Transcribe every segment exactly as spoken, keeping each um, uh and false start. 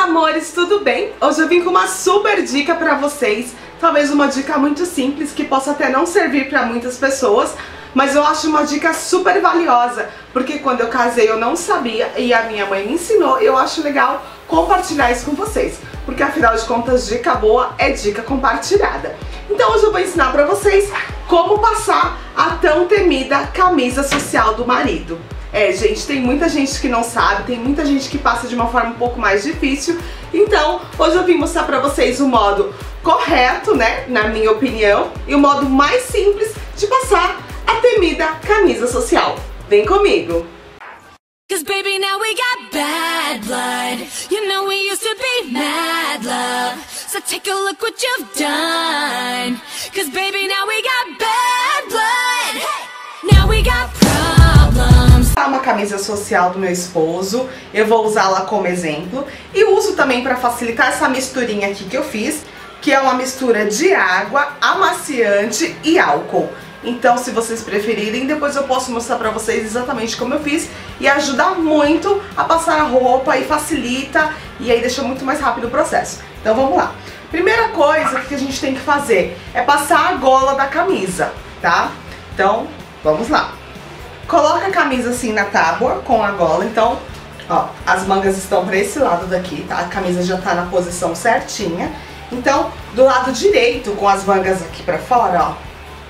amores, tudo bem? Hoje eu vim com uma super dica pra vocês. Talvez uma dica muito simples, que possa até não servir pra muitas pessoas, mas eu acho uma dica super valiosa, porque quando eu casei eu não sabia e a minha mãe me ensinou, e eu acho legal compartilhar isso com vocês, porque afinal de contas, dica boa é dica compartilhada. Então hoje eu vou ensinar pra vocês como passar a tão temida camisa social do marido. É, gente, tem muita gente que não sabe, tem muita gente que passa de uma forma um pouco mais difícil. Então, hoje eu vim mostrar pra vocês o modo correto, né, na minha opinião, e o modo mais simples de passar a temida camisa social. Vem comigo! Cause baby, now we got bad blood. You know we used to be mad love. So take a look what you've done. Cause baby, now we got bad blood. Now we got problems. Uma camisa social do meu esposo, eu vou usá-la como exemplo. E uso também para facilitar essa misturinha aqui que eu fiz, que é uma mistura de água, amaciante e álcool. Então, se vocês preferirem, depois eu posso mostrar pra vocês exatamente como eu fiz, e ajuda muito a passar a roupa e facilita, e aí deixa muito mais rápido o processo. Então vamos lá. Primeira coisa que a gente tem que fazer é passar a gola da camisa, tá? Então, vamos lá. Coloca a camisa assim na tábua com a gola, então, ó, as mangas estão pra esse lado daqui, tá? A camisa já tá na posição certinha. Então, do lado direito, com as mangas aqui pra fora, ó,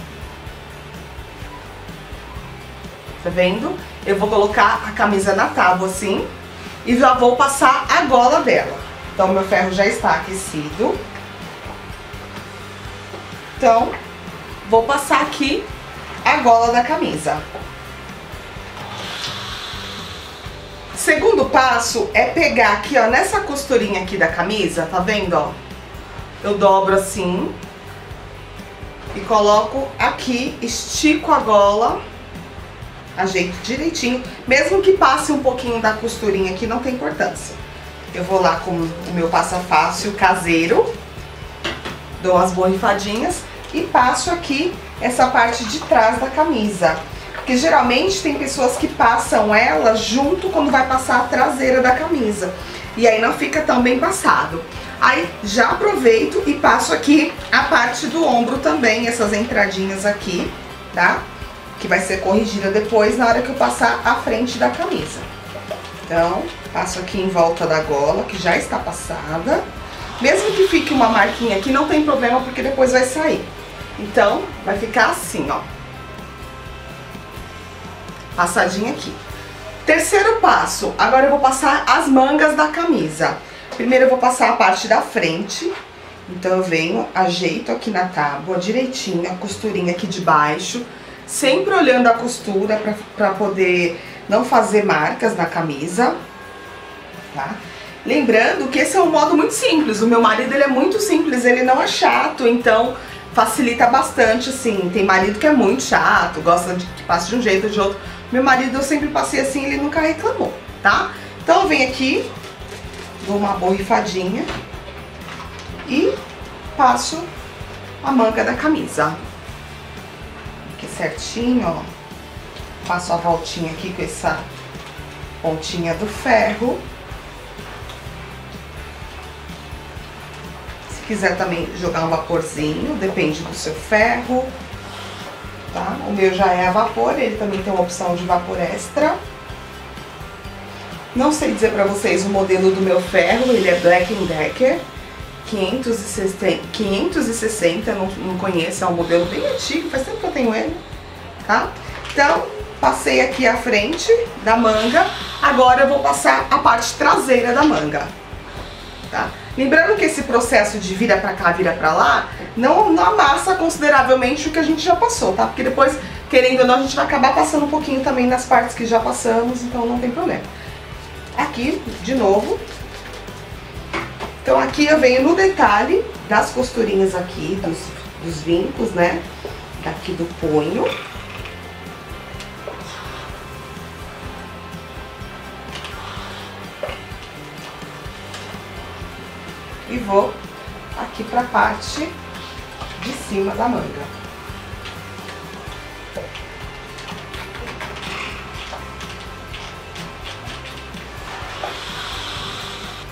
tá vendo? Eu vou colocar a camisa na tábua assim e já vou passar a gola dela. Então meu ferro já está aquecido. Então vou passar aqui a gola da camisa. Segundo passo é pegar aqui, ó, nessa costurinha aqui da camisa, tá vendo, ó? Eu dobro assim e coloco aqui, estico a gola, ajeito direitinho, mesmo que passe um pouquinho da costurinha aqui, não tem importância. Eu vou lá com o meu passa-fácil caseiro, dou umas borrifadinhas e passo aqui essa parte de trás da camisa. Porque geralmente tem pessoas que passam ela junto quando vai passar a traseira da camisa, e aí não fica tão bem passado. Aí já aproveito e passo aqui a parte do ombro também, essas entradinhas aqui, tá? Que vai ser corrigida depois na hora que eu passar a frente da camisa. Então, passo aqui em volta da gola, que já está passada. Mesmo que fique uma marquinha aqui, não tem problema, porque depois vai sair. Então, vai ficar assim, ó. Passadinha aqui. Terceiro passo, agora eu vou passar as mangas da camisa. Primeiro eu vou passar a parte da frente. Então eu venho, ajeito aqui na tábua direitinho, a costurinha aqui de baixo, sempre olhando a costura pra, pra poder não fazer marcas na camisa, tá? Lembrando que esse é um modo muito simples, o meu marido ele é muito simples, ele não é chato, então facilita bastante, assim. Tem marido que é muito chato, gosta de que passe de um jeito ou de outro. Meu marido eu sempre passei assim, ele nunca reclamou, tá? Então eu venho aqui, dou uma borrifadinha e passo a manga da camisa. Aqui certinho, ó. Passo a voltinha aqui com essa pontinha do ferro. Se quiser também jogar um vaporzinho, depende do seu ferro, tá? O meu já é a vapor, ele também tem uma opção de vapor extra. Não sei dizer pra vocês o modelo do meu ferro, ele é Black and Decker quinhentos e sessenta, não, não conheço, é um modelo bem antigo, faz tempo que eu tenho ele, tá? Então, passei aqui a frente da manga, agora eu vou passar a parte traseira da manga, tá? Lembrando que esse processo de vira pra cá, vira pra lá, não, não amassa consideravelmente o que a gente já passou, tá? Porque depois, querendo ou não, a gente vai acabar passando um pouquinho também nas partes que já passamos, então não tem problema. Aqui, de novo. Então aqui eu venho no detalhe das costurinhas aqui, dos, dos vincos, né? Daqui do punho. E vou aqui pra parte de cima da manga.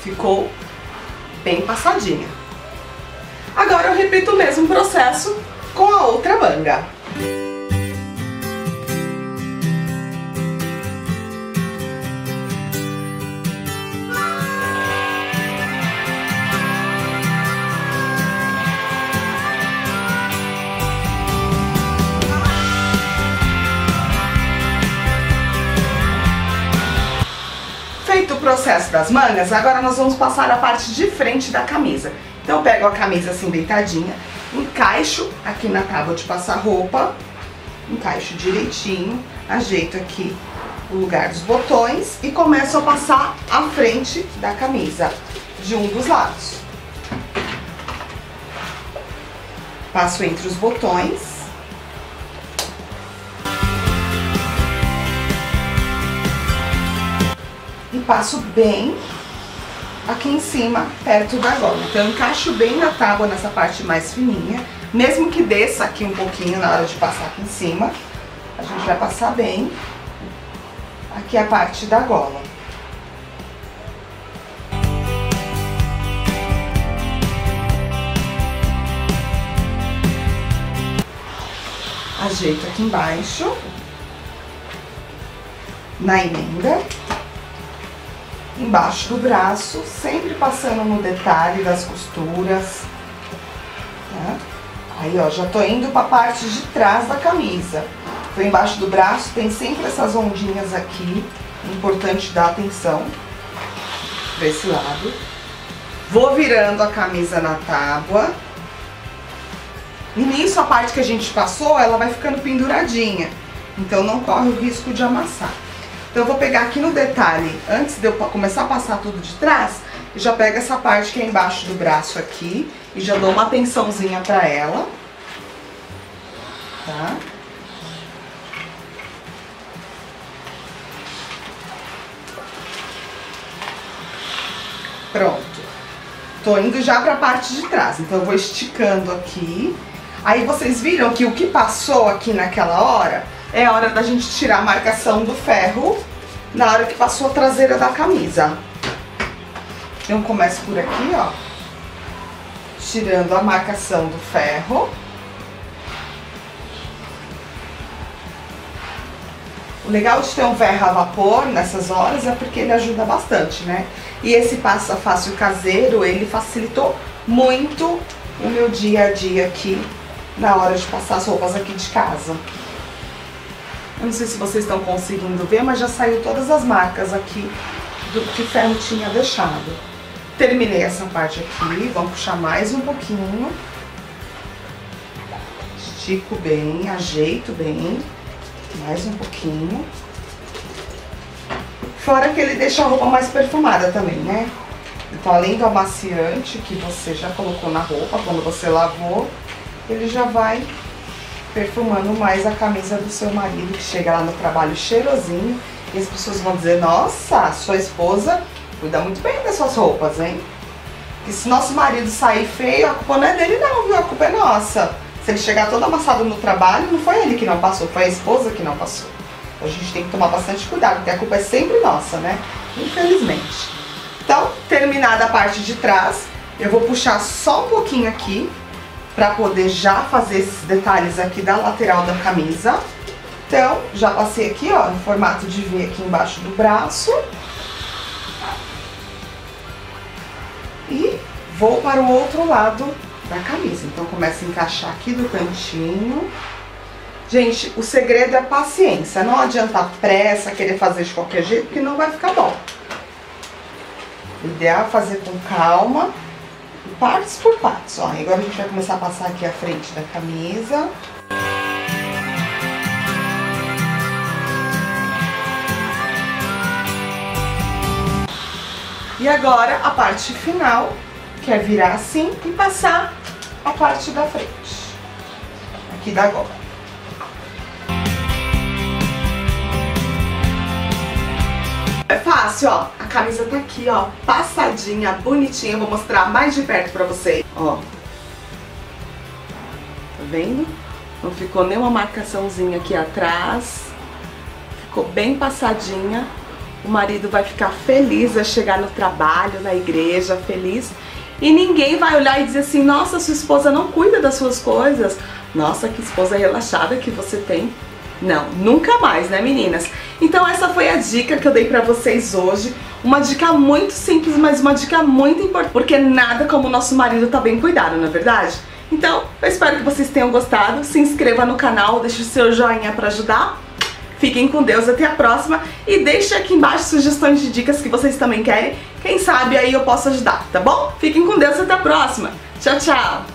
Ficou bem passadinha. Agora eu repito o mesmo processo com a outra manga. Feito o processo das mangas, agora nós vamos passar a parte de frente da camisa. Então eu pego a camisa assim deitadinha, encaixo aqui na tábua de passar roupa, encaixo direitinho, ajeito aqui o lugar dos botões e começo a passar a frente da camisa, de um dos lados. Passo entre os botões. E passo bem aqui em cima, perto da gola. Então eu encaixo bem na tábua nessa parte mais fininha. Mesmo que desça aqui um pouquinho na hora de passar aqui em cima, a gente vai passar bem aqui a parte da gola. Ajeito aqui embaixo, na emenda. Embaixo do braço, sempre passando no detalhe das costuras, tá? Aí, ó, já tô indo pra parte de trás da camisa. Então, embaixo do braço tem sempre essas ondinhas aqui, é importante dar atenção pra esse lado. Vou virando a camisa na tábua. E nisso, a parte que a gente passou, ela vai ficando penduradinha. Então, não corre o risco de amassar. Então eu vou pegar aqui no detalhe, antes de eu começar a passar tudo de trás, eu já pego essa parte que é embaixo do braço aqui e já dou uma atençãozinha pra ela, tá? Pronto. Tô indo já pra parte de trás, então eu vou esticando aqui. Aí vocês viram que o que passou aqui naquela hora é a hora da gente tirar a marcação do ferro na hora que passou a traseira da camisa. Então começo por aqui, ó, tirando a marcação do ferro. O legal de ter um ferro a vapor nessas horas é porque ele ajuda bastante, né? E esse passa fácil caseiro, ele facilitou muito o meu dia a dia aqui na hora de passar as roupas aqui de casa. Eu não sei se vocês estão conseguindo ver, mas já saiu todas as marcas aqui do que o ferro tinha deixado. Terminei essa parte aqui, vamos puxar mais um pouquinho. Estico bem, ajeito bem, mais um pouquinho. Fora que ele deixa a roupa mais perfumada também, né? Então, além do amaciante que você já colocou na roupa, quando você lavou, ele já vai perfumando mais a camisa do seu marido, que chega lá no trabalho cheirosinho. E as pessoas vão dizer, nossa, sua esposa cuida muito bem das suas roupas, hein? E se nosso marido sair feio, a culpa não é dele não, viu? A culpa é nossa. Se ele chegar todo amassado no trabalho, não foi ele que não passou, foi a esposa que não passou. Então a gente tem que tomar bastante cuidado, porque a culpa é sempre nossa, né? Infelizmente. Então, terminada a parte de trás, eu vou puxar só um pouquinho aqui, pra poder já fazer esses detalhes aqui da lateral da camisa. Então, já passei aqui, ó, em formato de V aqui embaixo do braço. E vou para o outro lado da camisa. Então, começo a encaixar aqui do cantinho. Gente, o segredo é paciência. Não adianta pressa, querer fazer de qualquer jeito, porque não vai ficar bom. O ideal é fazer com calma. Partes por partes, ó. E agora a gente vai começar a passar aqui a frente da camisa. E agora a parte final, que é virar assim e passar a parte da frente, aqui da gola. É fácil, ó. A camisa tá aqui, ó, passadinha, bonitinha. Eu vou mostrar mais de perto pra vocês, ó. Tá vendo? Não ficou nenhuma marcaçãozinha aqui atrás. Ficou bem passadinha. o marido vai ficar feliz, vai chegar no trabalho, na igreja, feliz. E ninguém vai olhar e dizer assim, nossa, sua esposa não cuida das suas coisas. Nossa, que esposa relaxada que você tem. Não, nunca mais, né, meninas? Então essa foi a dica que eu dei pra vocês hoje. Uma dica muito simples, mas uma dica muito importante, porque nada como o nosso marido tá bem cuidado, não é verdade? Então, eu espero que vocês tenham gostado. Se inscreva no canal, deixe o seu joinha pra ajudar. Fiquem com Deus, até a próxima. E deixe aqui embaixo sugestões de dicas que vocês também querem. Quem sabe aí eu posso ajudar, tá bom? Fiquem com Deus, até a próxima. Tchau, tchau!